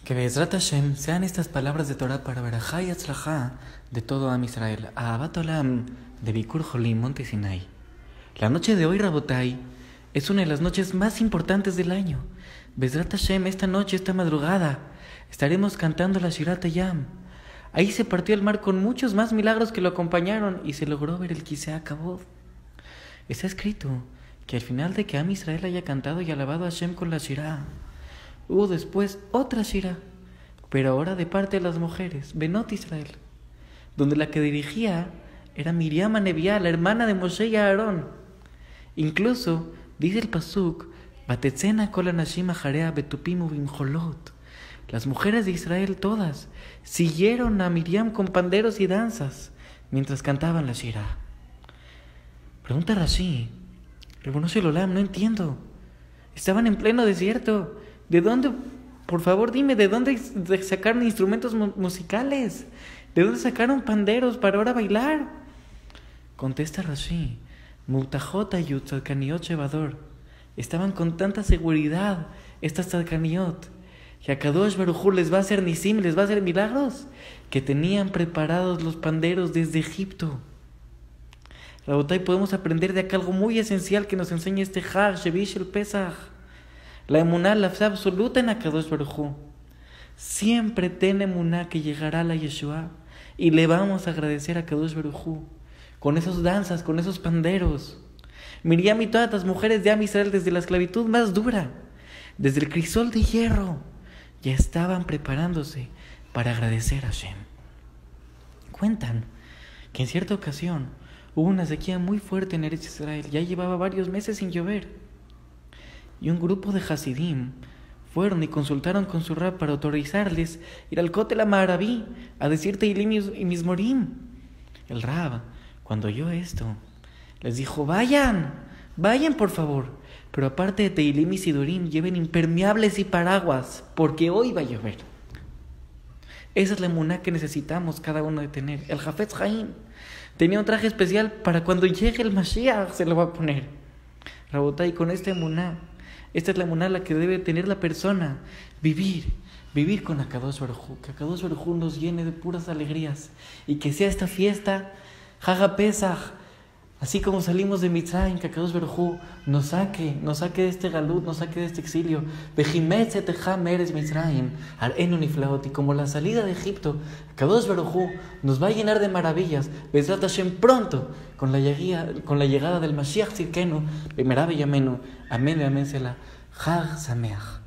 Que Be'ezrat Hashem sean estas palabras de Torah para Berajá y Atzlajá de todo Am Israel. Ahavat Olam de Bikur Jolim, Monte Sinai. La noche de hoy, Rabotai, es una de las noches más importantes del año. Be'ezrat Hashem, esta noche, esta madrugada, estaremos cantando la Shirat Hayam. Ahí se partió el mar con muchos más milagros que lo acompañaron y se logró ver el Kisei HaKavod. Está escrito que al final de que Am Israel haya cantado y alabado a Hashem con la Shirah, hubo después otra Shirah, pero ahora de parte de las mujeres, Benot Israel, donde la que dirigía era Miriam Aneviá, la hermana de Moshe y Aarón. Incluso dice el pasuk, Batetzena kol hanashim acharea betupim ubimcholot. Las mujeres de Israel todas siguieron a Miriam con panderos y danzas mientras cantaban la Shirah. Pregunta Rashi, Ribono Shel Olam, no entiendo. Estaban en pleno desierto. ¿De dónde, por favor dime, de dónde sacaron instrumentos musicales? ¿De dónde sacaron panderos para ahora bailar? Contesta Rashi, Mutajot ayut tzadkaniot shebador. Estaban con tanta seguridad estas tzadkaniot, que a Kadosh Baruj Hu les va a hacer nisim, les va a hacer milagros, que tenían preparados los panderos desde Egipto. Rabotai, podemos aprender de acá algo muy esencial que nos enseña este Hag, Shevish el Pesach. La emuná, la fe absoluta en Akadosh Baruj Hu. Siempre ten emuná que llegará la Yeshua y le vamos a agradecer a Akadosh Baruj Hu con esas danzas, con esos panderos. Miriam y todas las mujeres de Am Israel desde la esclavitud más dura, desde el crisol de hierro, ya estaban preparándose para agradecer a Hashem. Cuentan que en cierta ocasión hubo una sequía muy fuerte en Eretz Israel, ya llevaba varios meses sin llover. Y un grupo de Hasidim fueron y consultaron con su rab para autorizarles ir al Kotel HaMaaraví a decir Teilim y Mizmorim. El rab, cuando oyó esto, les dijo, vayan por favor, pero aparte de Teilim y Sidurim, lleven impermeables y paraguas, porque hoy va a llover. Esa es la emuná que necesitamos cada uno de tener. El Hafetz Haim tenía un traje especial para cuando llegue el Mashiach, se lo va a poner. Rabotai, con esta emuná, esta es la emuná la que debe tener la persona. Vivir con Akadosh Baruj Hu. Que Akadosh Baruj Hu nos llene de puras alegrías. Y que sea esta fiesta, Hag Pesach, así como salimos de Mitzrayim, que Akadosh Baruj Hu nos saque de este galut, nos saque de este exilio. Bejimet Zetecham Eretz Mitzrayim, Arenu Niflaot. Y como la salida de Egipto, Akadosh Baruj Hu nos va a llenar de maravillas. Be'ezrat Hashem pronto, con la llegada del Mashiach Tzidkenu, B'mehera b'yamenu. Amén, amén, Selah. Hag Sameach.